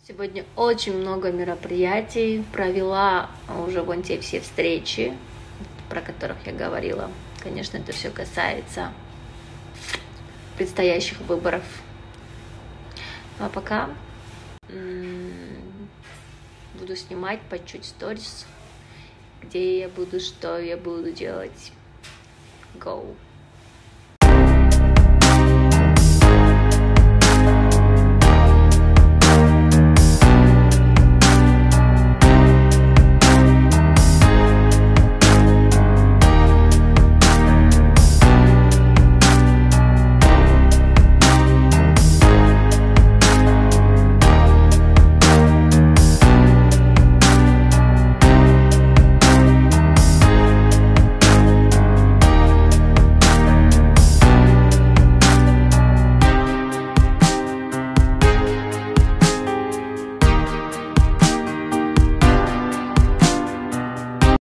Сегодня очень много мероприятий, провела уже вон те все встречи, про которых я говорила. Конечно, это все касается предстоящих выборов. Ну, а пока буду снимать по чуть сторис, где я буду, что я буду делать. Go!